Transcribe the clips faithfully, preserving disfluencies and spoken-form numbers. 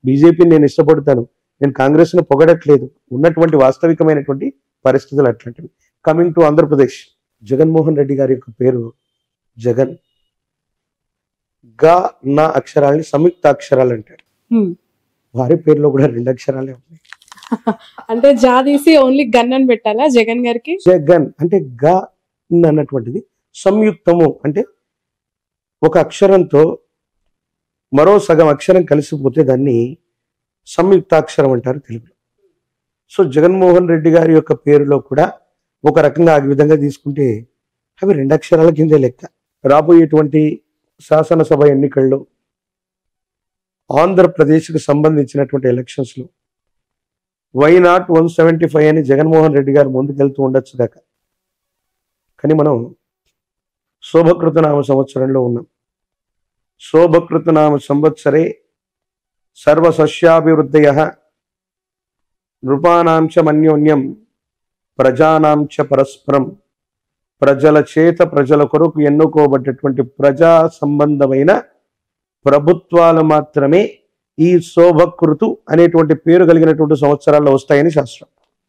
బీజేపీని నేను ఇష్టపడతాను, నేను కాంగ్రెస్ను పొగడట్లేదు, ఉన్నటువంటి వాస్తవికమైనటువంటి పరిస్థితులు అట్లాంటివి. కమింగ్ టు ఆంధ్రప్రదేశ్, జగన్మోహన్ రెడ్డి గారి యొక్క పేరు జగన్. గా నా అక్షరాలని సంయుక్త అక్షరాలు అంటారు. వారి పేరులో కూడా రెండు అక్షరాలే ఉన్నాయి. అంటే జా తీసి ఓన్లీ గన్ అని పెట్టాలా జగన్ గారికి? జగన్ అంటే గా అన్నటువంటిది సంయుక్తము, అంటే ఒక అక్షరంతో మరో సగం అక్షరం కలిసిపోతే దాన్ని సంయుక్తాక్షరం అంటారు తెలుగులో. సో జగన్మోహన్ రెడ్డి గారి యొక్క పేరులో కూడా ఒక రకంగా ఆ విధంగా తీసుకుంటే అవి రెండు అక్షరాల కిందే లెక్క. రాబోయేటువంటి శాసనసభ ఎన్నికల్లో ఆంధ్రప్రదేశ్కి సంబంధించినటువంటి ఎలక్షన్స్లో why not one seventy five అని జగన్మోహన్ రెడ్డి గారు ముందుకెళ్తూ ఉండొచ్చు దాకా. కానీ మనం శోభకృతనామ సంవత్సరంలో ఉన్నాం. శోభకృతనామ సంవత్సరే సర్వసస్యాభివృద్ధయ నృపానాంచ మన్యోన్యం ప్రజానాంచ పరస్పరం. ప్రజల చేత ప్రజల కొరకు ఎన్నుకోబడ్డటువంటి ప్రజా సంబంధమైన ప్రభుత్వాలు మాత్రమే ఈ శోభకృతు అనేటువంటి పేరు కలిగినటువంటి సంవత్సరాల్లో వస్తాయని శాస్త్రం.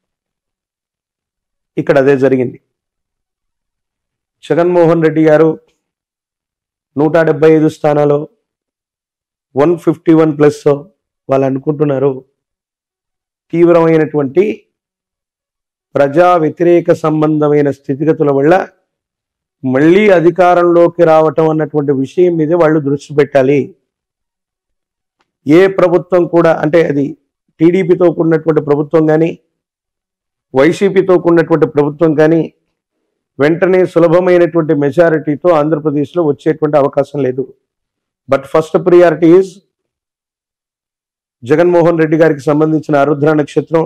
ఇక్కడ అదే జరిగింది. జగన్మోహన్ రెడ్డి గారు నూట డెబ్బై ఐదు స్థానాలు వన్ ఫిఫ్టీ వన్ ప్లస్ వాళ్ళు అనుకుంటున్నారు. తీవ్రమైనటువంటి ప్రజా వ్యతిరేక సంబంధమైన స్థితిగతుల వల్ల మళ్ళీ అధికారంలోకి రావటం అన్నటువంటి విషయం మీద వాళ్ళు దృష్టి పెట్టాలి. ఏ ప్రభుత్వం కూడా, అంటే అది టీడీపీతో కూడినటువంటి ప్రభుత్వం కానీ వైసీపీతో కూడినటువంటి ప్రభుత్వం కానీ వెంటనే సులభమైనటువంటి మెజారిటీతో ఆంధ్రప్రదేశ్లో వచ్చేటువంటి అవకాశం లేదు. But first priority is Jaganmohan Reddy గారికి సంబంధించిన ఆరుద్ర నక్షత్రం,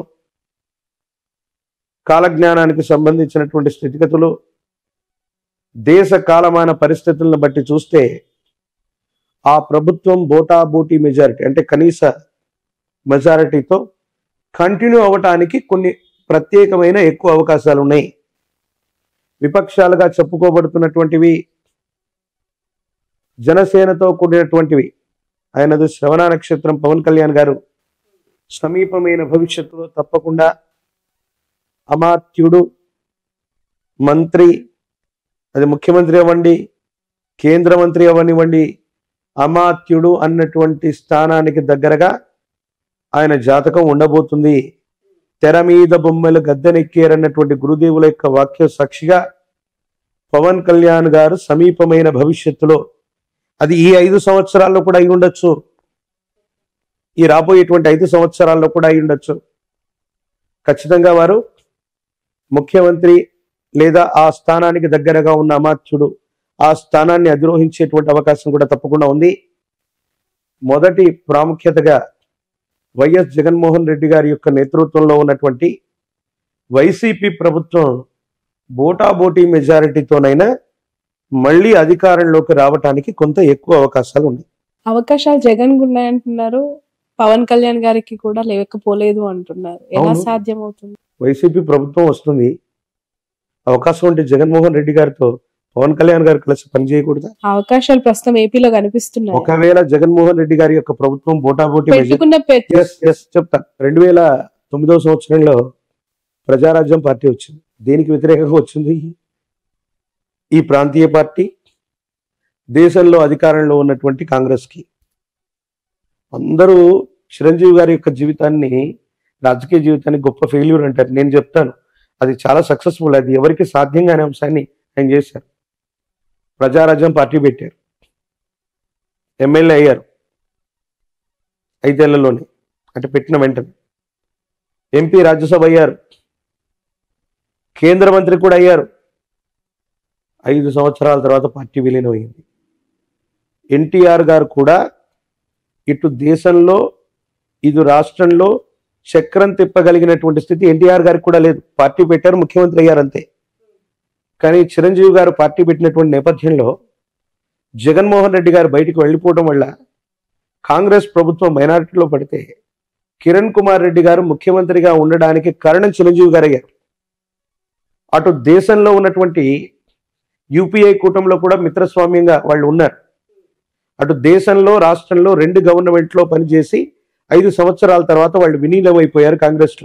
కాలజ్ఞానానికి సంబంధించినటువంటి స్థితిగతులు, దేశ కాలమాన పరిస్థితులను బట్టి చూస్తే ఆ ప్రభుత్వం బోటాబోటీ మెజారిటీ అంటే కనీస మెజారిటీతో కంటిన్యూ అవ్వటానికి కొన్ని ప్రత్యేకమైన ఎక్కువ అవకాశాలు ఉన్నాయి. విపక్షాలుగా చెప్పుకోబడుతున్నటువంటివి జనసేనతో కూడినటువంటివి. ఆయనది శ్రవణ నక్షత్రం. పవన్ కళ్యాణ్ గారు సమీపమైన భవిష్యత్తులో తప్పకుండా అమాత్యుడు, మంత్రి, అది ముఖ్యమంత్రి అవ్వండి, కేంద్ర మంత్రి అవ్వనివ్వండి, అమాత్యుడు అన్నటువంటి స్థానానికి దగ్గరగా ఆయన జాతకం ఉండబోతుంది. తెర మీద బొమ్మలు గద్దెనెక్కారన్నటువంటి గురుదేవుల యొక్క వాక్య సాక్షిగా పవన్ కళ్యాణ్ గారు సమీపమైన భవిష్యత్తులో, అది ఈ ఐదు సంవత్సరాల్లో కూడా అయి ఉండొచ్చు, ఈ రాబోయేటువంటి ఐదు సంవత్సరాల్లో కూడా అయి ఉండొచ్చు, ఖచ్చితంగా వారు ముఖ్యమంత్రి లేదా ఆ స్థానానికి దగ్గరగా ఉన్న అమాత్యుడు ఆ స్థానాన్ని అధిరోహించేటువంటి అవకాశం కూడా తప్పకుండా ఉంది. మొదటి ప్రాముఖ్యతగా వైఎస్ జగన్మోహన్ రెడ్డి గారి యొక్క నేతృత్వంలో ఉన్నటువంటి వైసీపీ ప్రభుత్వం బోటాబోటీ మెజారిటీతోనైనా మళ్ళీ అధికారంలోకి రావటానికి కొంత ఎక్కువ అవకాశాలు ఉన్నాయి. అవకాశాలు జగన్ ఉన్నాయంటున్నారు, పవన్ కళ్యాణ్ గారికి కూడా లేకపోలేదు అంటున్నారు. ఎలా సాధ్యం అవుతుంది? వైసీపీ ప్రభుత్వం వస్తుంది, అవకాశం ఉంటే జగన్మోహన్ రెడ్డి గారితో పవన్ కళ్యాణ్ గారు కలిసి పనిచేయకూడదా? అవకాశాలు ప్రస్తుతం ఏపీలో కనిపిస్తున్నాయి. ఒకవేళ జగన్మోహన్ రెడ్డి గారి యొక్క ప్రభుత్వం బోటాబోటీ చెప్తా, రెండు వేల తొమ్మిదవ సంవత్సరంలో ప్రజారాజ్యం పార్టీ వచ్చింది. దేనికి వ్యతిరేకంగా వచ్చింది? ఈ ప్రాంతీయ పార్టీ దేశంలో అధికారంలో ఉన్నటువంటి కాంగ్రెస్ కి. అందరూ చిరంజీవి గారి యొక్క జీవితాన్ని, రాజకీయ జీవితాన్ని గొప్ప ఫెయిల్యూర్ అంటారు. నేను చెప్తాను అది చాలా సక్సెస్ఫుల్. అది ఎవరికి సాధ్యం కాని అంశాన్ని ఆయన చేశారు. ప్రజారాజ్యం పార్టీ పెట్టారు, ఎమ్మెల్యే అయ్యారు ఐదేళ్లలోనే, అంటే పెట్టిన వెంటనే ఎంపీ, రాజ్యసభ అయ్యారు, కేంద్ర మంత్రి కూడా అయ్యారు. ఐదు సంవత్సరాల తర్వాత పార్టీ విలీనం అయింది. ఎన్టీఆర్ గారు కూడా ఇటు దేశంలో ఇటు రాష్ట్రంలో చక్రం తిప్పగలిగినటువంటి స్థితి ఎన్టీఆర్ గారికి కూడా లేదు. పార్టీ పెట్టారు, ముఖ్యమంత్రి అయ్యారు అంతే. కానీ చిరంజీవి గారు పార్టీ పెట్టినటువంటి నేపథ్యంలో జగన్మోహన్ రెడ్డి గారు బయటికి వెళ్ళిపోవడం వల్ల కాంగ్రెస్ ప్రభుత్వం మైనారిటీలో పడితే కిరణ్ కుమార్ రెడ్డి గారు ముఖ్యమంత్రిగా ఉండడానికి కారణం చిరంజీవి గారు అయ్యారు. అటు దేశంలో ఉన్నటువంటి యూపీఏ కూటమిలో కూడా మిత్రస్వామ్యంగా వాళ్ళు ఉన్నారు. అటు దేశంలో రాష్ట్రంలో రెండు గవర్నమెంట్లో పనిచేసి ఐదు సంవత్సరాల తర్వాత వాళ్ళు విలీనం అయిపోయారు కాంగ్రెస్లో.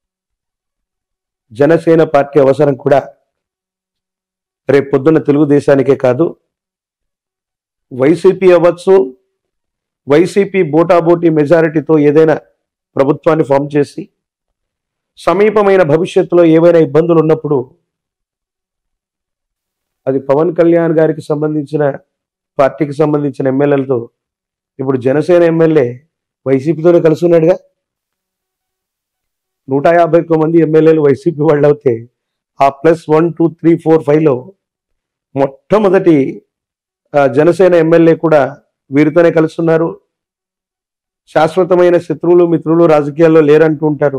జనసేన పార్టీ అవసరం కూడా రేపు పొద్దున్న తెలుగుదేశానికే కాదు, వైసీపీ అవ్వచ్చు, వైసీపీ బోటాబోటీ మెజారిటీతో ఏదైనా ప్రభుత్వాన్ని ఫామ్ చేసి సమీపమైన భవిష్యత్తులో ఏవైనా ఇబ్బందులు ఉన్నప్పుడు అది పవన్ కళ్యాణ్ గారికి సంబంధించిన పార్టీకి సంబంధించిన ఎమ్మెల్యేలతో, ఇప్పుడు జనసేన ఎమ్మెల్యే వైసీపీతోనే కలిసి ఉన్నాడుగా. నూట యాభై ఒక్క మంది ఎమ్మెల్యేలు వైసీపీ వాళ్ళు అవుతే ఆ plus one two three four ఫైవ్లో మొట్టమొదటి జనసేన ఎమ్మెల్యే కూడా వీరితోనే కలుస్తున్నారు. శాశ్వతమైన శత్రువులు మిత్రులు రాజకీయాల్లో లేరంటూ ఉంటారు.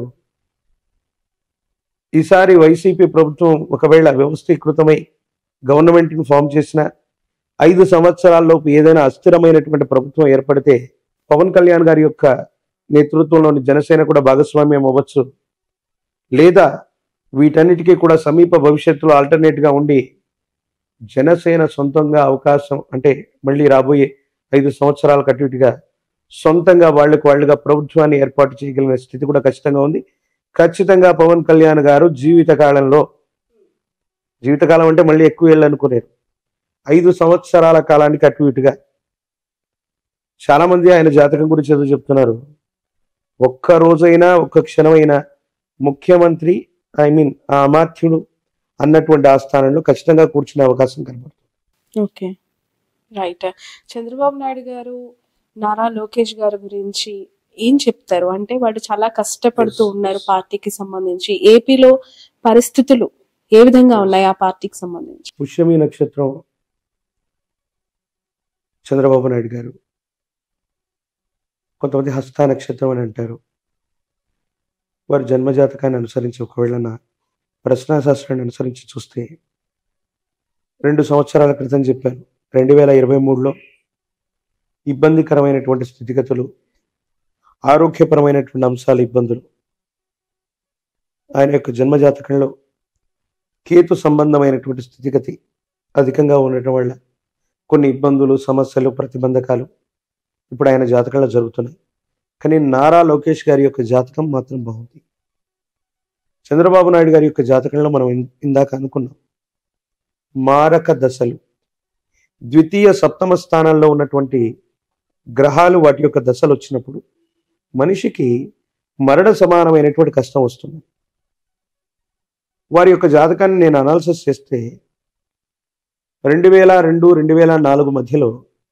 ఈసారి వైసీపీ ప్రభుత్వం ఒకవేళ వ్యవస్థీకృతమై గవర్నమెంట్ని ఫామ్ చేసిన ఐదు సంవత్సరాల్లోపు ఏదైనా అస్థిరమైనటువంటి ప్రభుత్వం ఏర్పడితే పవన్ కళ్యాణ్ గారి యొక్క నేతృత్వంలోని జనసేన కూడా భాగస్వామ్యం అవ్వచ్చు, లేదా వీటన్నిటికీ కూడా సమీప భవిష్యత్తులో ఆల్టర్నేట్గా ఉండి జనసేన సొంతంగా అవకాశం, అంటే మళ్ళీ రాబోయే ఐదు సంవత్సరాల కట్టుగా సొంతంగా వాళ్ళకు వాళ్ళుగా ప్రభుత్వాన్ని ఏర్పాటు చేయగలిగిన స్థితి కూడా ఖచ్చితంగా ఉంది. ఖచ్చితంగా పవన్ కళ్యాణ్ గారు జీవితకాలంలో, జీవితకాలం అంటే మళ్ళీ ఎక్కువ ఏళ్ళు అనుకునేరు, ఐదు సంవత్సరాల కాలానికి అటు ఇటుగా చాలా మంది ఆయన జాతకం గురించి ఏదో చెప్తున్నారు. ఒక్క రోజైనా ఒక్క క్షణమైనా ముఖ్యమంత్రి, ఐ మీన్ ఆ అమాత్యుడు అన్నటువంటి ఆ స్థానంలో ఖచ్చితంగా కూర్చునే అవకాశం కనబడుతుంది. Okay, right. చంద్రబాబు నాయుడు గారు నారా లోకేష్ గారి గురించి ఏం చెప్తారు? అంటే వాళ్ళు చాలా కష్టపడుతూ ఉన్నారు పార్టీకి సంబంధించి. ఏపీలో పరిస్థితులు ఏ విధంగా ఉన్నాయి ఆ పార్టీకి సంబంధించి? పుష్యమి నక్షత్రం చంద్రబాబు నాయుడు గారు, కొంతమంది హస్త నక్షత్రం అని అంటారు. వారి జన్మజాతకాన్ని అనుసరించి ఒకవేళ నా ప్రశ్నాశాస్త్రాన్ని అనుసరించి చూస్తే రెండు సంవత్సరాల క్రితం చెప్పాను, రెండు వేల ఇరవై మూడులో ఇబ్బందికరమైనటువంటి స్థితిగతులు, ఆరోగ్యపరమైనటువంటి అంశాలు, ఇబ్బందులు ఆయన యొక్క జన్మజాతకంలో కేతు సంబంధమైనటువంటి స్థితిగతి అధికంగా ఉండటం వల్ల కొన్ని ఇబ్బందులు, సమస్యలు, ప్రతిబంధకాలు ఇప్పుడు ఆయన జాతకంలో జరుగుతున్నాయి. కానీ నారా లోకేష్ గారి యొక్క జాతకం మాత్రం బాగుంది. చంద్రబాబు నాయుడు గారి యొక్క జాతకంలో మనం ఇందాక అనుకున్నాం, మారక దశలు, ద్వితీయ సప్తమ స్థానాల్లో ఉన్నటువంటి గ్రహాలు వాటి యొక్క దశలు వచ్చినప్పుడు మనిషికి మరణ సమానమైనటువంటి కష్టం వస్తుంది. వారి యొక్క జాతకాన్ని నేను అనాలిసిస్ చేస్తే రెండు వేల రెండు రెండు వేల నాలుగు మధ్యలో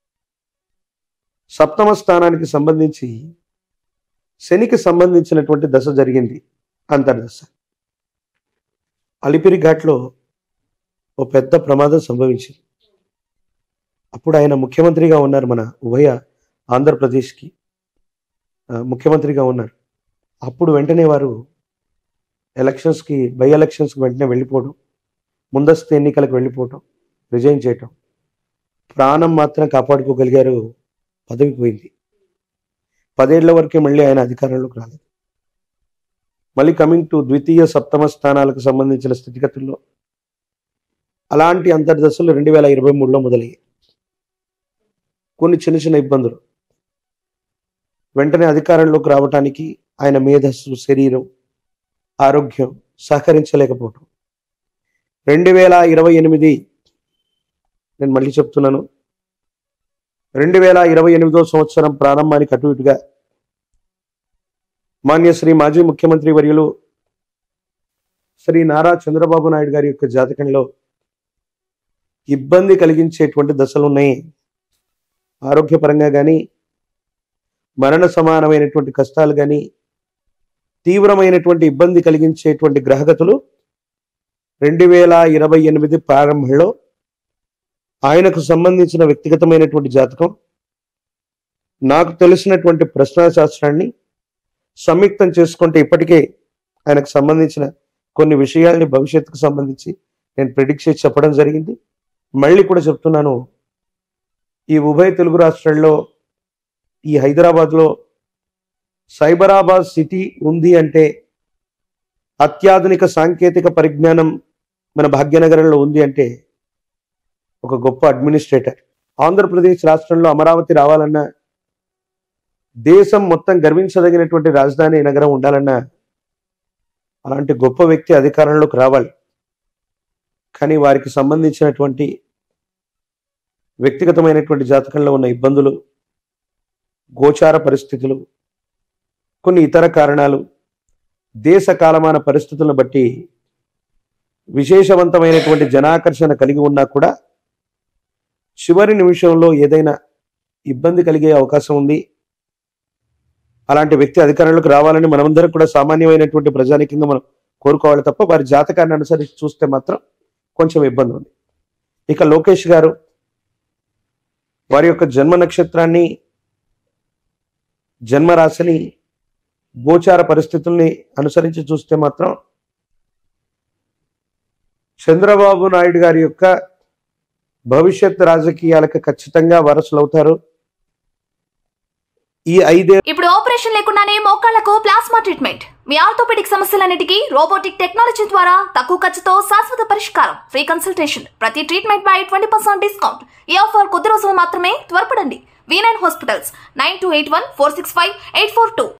సప్తమ స్థానానికి సంబంధించి శనికి సంబంధించినటువంటి దశ జరిగింది, అంతర్దశ. అలిపిరి ఘాట్లో ఓ పెద్ద ప్రమాదం సంభవించింది. అప్పుడు ఆయన ముఖ్యమంత్రిగా ఉన్నారు, మన ఉభయ ఆంధ్రప్రదేశ్కి ముఖ్యమంత్రిగా ఉన్నారు. అప్పుడు వెంటనే వారు ఎలక్షన్స్కి, బై ఎలక్షన్స్కి వెంటనే వెళ్ళిపోవడం, ముందస్తు ఎన్నికలకు వెళ్ళిపోవటం, రిజైన్ చేయటం. ప్రాణం మాత్రం కాపాడుకోగలిగారు, పదవి పోయింది. పదేళ్ల వరకే మళ్ళీ ఆయన అధికారంలోకి రాలేదు. మళ్ళీ కమింగ్ టు ద్వితీయ సప్తమ స్థానాలకు సంబంధించిన స్థితిగతుల్లో అలాంటి అంతర్దశలు రెండు వేల ఇరవై మూడులో మొదలయ్యాయి. కొన్ని చిన్న చిన్న ఇబ్బందులు, వెంటనే అధికారంలోకి రావటానికి ఆయన మేధస్సు, శరీరం, ఆరోగ్యం సహకరించలేకపోవటం. రెండు వేల ఇరవై ఎనిమిది నేను మళ్ళీ చెప్తున్నాను, రెండు వేల ఇరవై ఎనిమిదో సంవత్సరం ప్రారంభానికి అటు ఇటుగా మాన్యశ్రీ మాజీ ముఖ్యమంత్రి వర్యులు శ్రీ నారా చంద్రబాబు నాయుడు గారి యొక్క జాతకంలో ఇబ్బంది కలిగించేటువంటి దశలు ఉన్నాయి. ఆరోగ్యపరంగా కానీ, మరణ సమానమైనటువంటి కష్టాలు కానీ, తీవ్రమైనటువంటి ఇబ్బంది కలిగించేటువంటి గ్రహగతులు రెండు వేల ఇరవై ఎనిమిది ప్రారంభంలో ఆయనకు సంబంధించిన వ్యక్తిగతమైనటువంటి జాతకం, నాకు తెలిసినటువంటి ప్రశ్నాశాస్త్రాన్ని సంయుక్తం చేసుకుంటే ఇప్పటికే ఆయనకు సంబంధించిన కొన్ని విషయాల్ని భవిష్యత్తుకు సంబంధించి నేను ప్రిడిక్ట్ చేసి చెప్పడం జరిగింది. మళ్ళీ కూడా చెప్తున్నాను, ఈ ఉభయ తెలుగు రాష్ట్రాల్లో, ఈ హైదరాబాద్లో సైబరాబాద్ సిటీ ఉంది అంటే, అత్యాధునిక సాంకేతిక పరిజ్ఞానం మన భాగ్యనగరంలో ఉంది అంటే ఒక గొప్ప అడ్మినిస్ట్రేటర్. ఆంధ్రప్రదేశ్ రాష్ట్రంలో అమరావతి రావాలన్నా దేశం మొత్తం గర్వించదగినటువంటి రాజధాని నగరం ఉండాలన్నా అలాంటి గొప్ప వ్యక్తి అధికారంలోకి రావాలి. కానీ వారికి సంబంధించినటువంటి వ్యక్తిగతమైనటువంటి జాతకంలో ఉన్న ఇబ్బందులు, గోచార పరిస్థితులు, కొన్ని ఇతర కారణాలు, దేశ కాలమాన పరిస్థితులను బట్టి విశేషవంతమైనటువంటి జనాకర్షణ కలిగి ఉన్నా కూడా చివరి నిమిషంలో ఏదైనా ఇబ్బంది కలిగే అవకాశం ఉంది. అలాంటి వ్యక్తి అధికారంలోకి రావాలని మనమందరం కూడా సామాన్యమైనటువంటి ప్రజానికంగా మనం కోరుకోవాలి తప్ప వారి జాతకాన్ని అనుసరించి చూస్తే మాత్రం కొంచెం ఇబ్బంది ఉంది. ఇక లోకేష్ గారు వారి యొక్క జన్మ నక్షత్రాన్ని, జన్మరాశిని, గోచార పరిస్థితుల్ని అనుసరించి చూస్తే మాత్రం చంద్రబాబు నాయుడు గారి యొక్క భవిష్యత్ రాజకీయాలకు ఖచ్చితంగా వారసులవుతారు. ఈ ఐదే ఇప్పుడు ఆపరేషన్ లేకుండానే మోకాళ్లకు ప్లాస్మా ట్రీట్మెంట్, మీ ఆర్థోపెడిక్ సమస్యలన్నిటికీ రోబోటిక్ టెక్నాలజీ ద్వారా తక్కువ ఖర్చుతో శాశ్వత పరిష్కారం, ఫ్రీ కన్సల్టేషన్, ప్రతి ట్రీట్మెంట్ పై ట్వంటీ పర్సెంట్ డిస్కౌంట్. ఈ ఆఫర్ కొద్ది రోజులు మాత్రమే, త్వరపడండి. V nine hospitals, nine two eight one four six five eight four two.